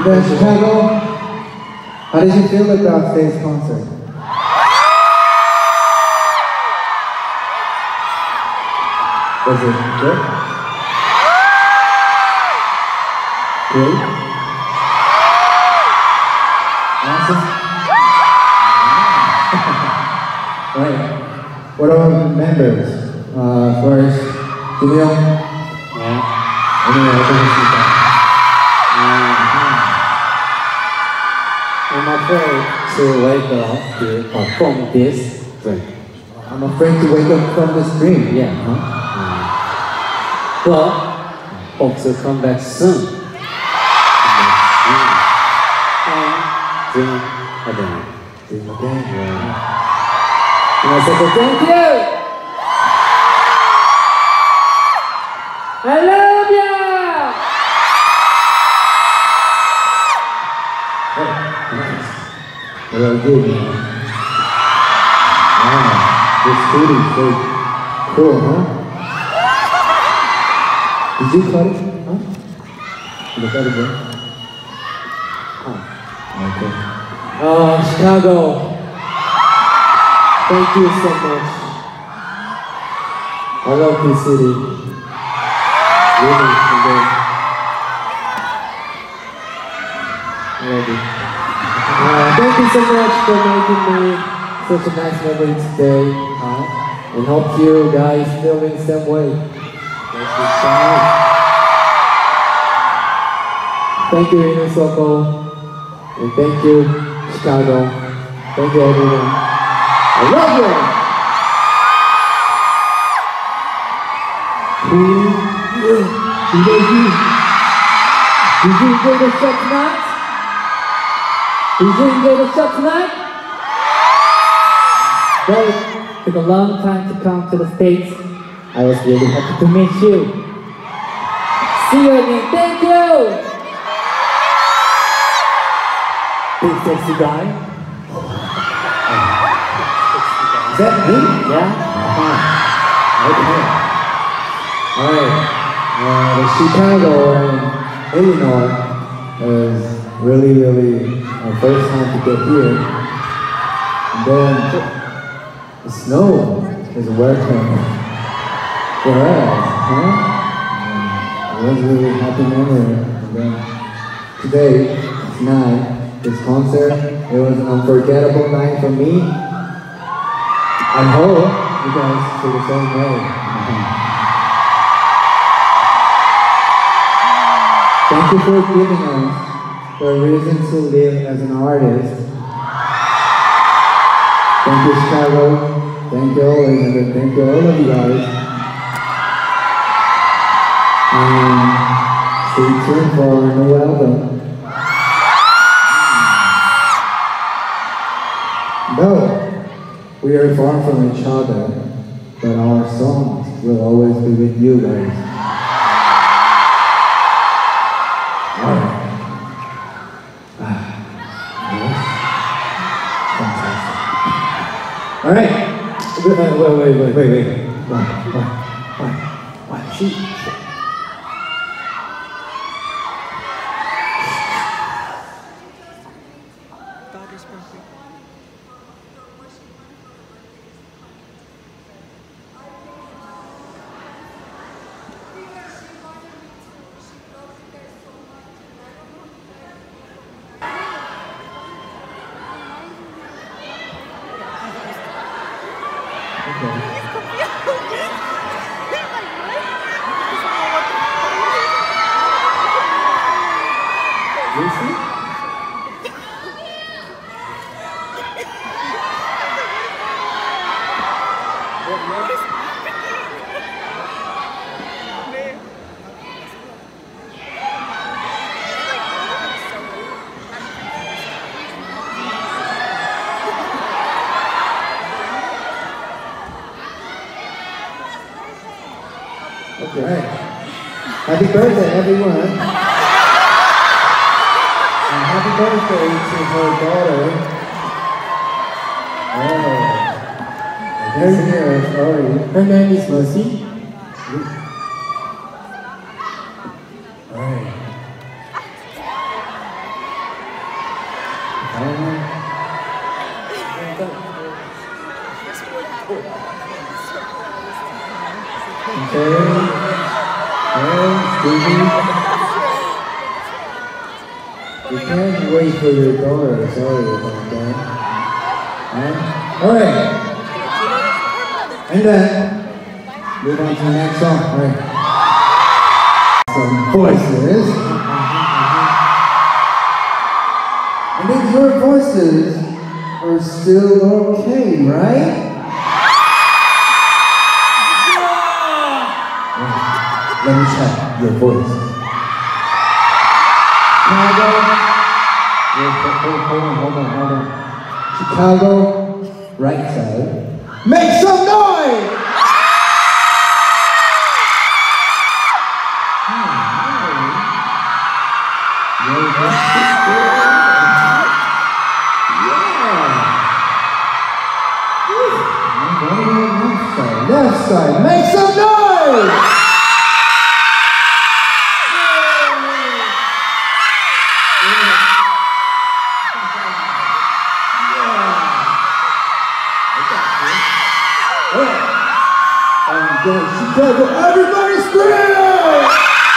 then Chicago, how did you feel about today's concert? Was it good? Great? Awesome? Right. What about members? First, Julio? Yeah. Anyway, I think it's that. I'm afraid to wake up to perform this dream. I'm afraid to wake up from this dream. Yeah, huh? But hope to come back soon. And dream again. Dream again. Yeah. And I said, thank you! I love you! What do I do, man? Wow, this food is so cool, huh? Did you cut it? Huh? Did you cut it, bro? Okay. Chicago, thank you so much. I love this city. Really, today. I love it. Thank you so much for making me such a nice memory today. And hope you guys feel in the same way. Thank you so much. Thank you, Inner Circle. And thank you, Chicago. Thank you, everyone. I love you! Did you enjoy the show tonight? Did you enjoy the show tonight? Well, it took a long time to come to the States. I was really happy to meet you. See you again. Thank you! Big sexy guy. Is that me? Yeah? Okay. Alright. The Chicago and Illinois is really our first time to get here. And then the snow is welcome for us, huh? And it was really happy memory. And then today, tonight, this concert, it was an unforgettable night for me. I hope you guys feel the same way. Thank you for giving us the reason to live as an artist. Thank you, Chicago. Thank you always, and thank you all of you guys. And stay tuned for our new album. Though we are far from each other, but our songs will always be with you guys. Alright. Yes. Fantastic. Alright. Wait. Why? Shoot. God is perfect. Lucy? Okay. Happy birthday, everyone. And happy birthday to her daughter. Oh. Very near, sorry. Her name is Mercy. Alright. Stevie. You can't wait for your daughter, sorry about that. Alright. And then, move on to the next song. Alright. Some voices. And then your voices are still okay, right? Let me check your voice. Chicago. Hold on. Chicago, right side. Make some noise! Left side, make some noise! Chicago, everybody scream!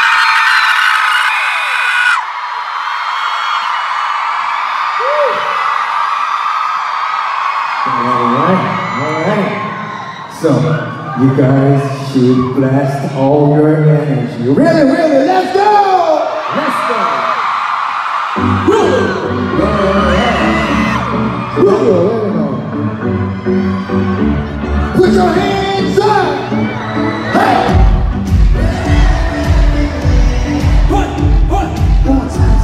Alright. So, you guys should blast all your energy. Really, let's go! Let's go! Put your hands up! Hey! What? What's that?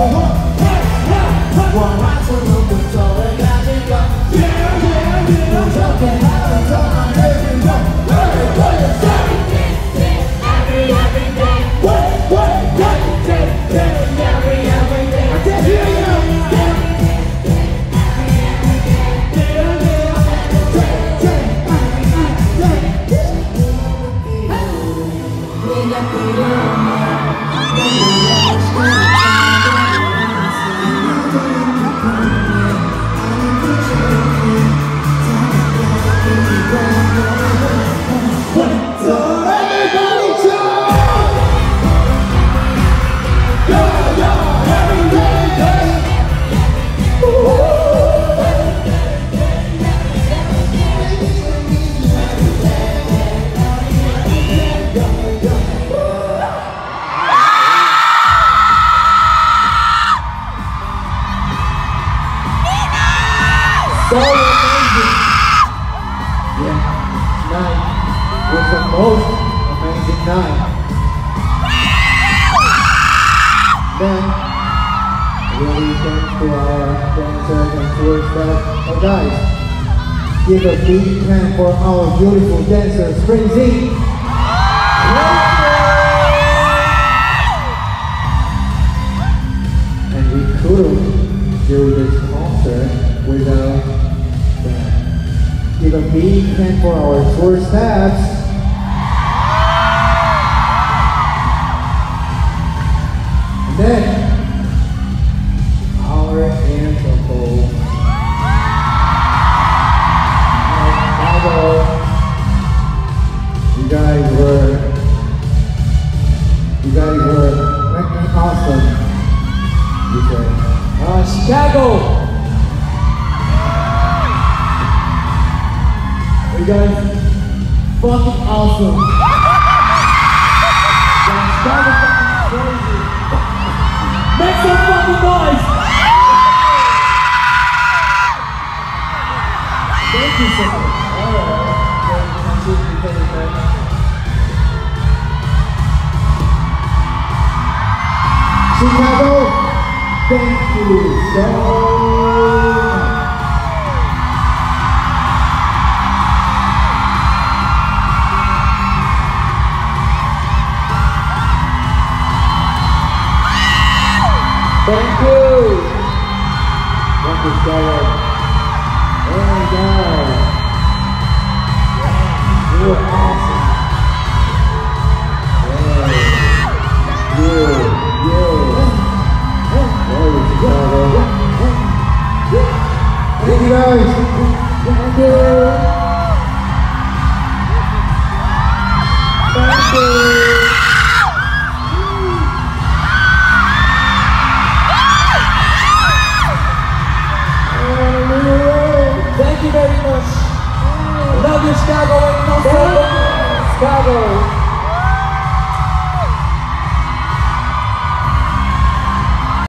So amazing! Yeah, tonight was the most amazing night. Then, really thanks to our dancers and tour staff. Oh guys, give a big hand for our beautiful dancers, Spring Z. And we couldn't do this concert without them. Give a big hand for our tour staffs. And then, our ensemble. Chicago. You guys were freaking awesome. You say, Chicago! You guys fucking awesome. Chicago fucking crazy. Make some fucking noise! Thank you so much. Chicago, thank you so much. Thank you. Thank you, Chicago. Oh my God. You were awesome. Thank you guys. Thank you. Thank you. Thank you very much. Love you, Chicago. Chicago.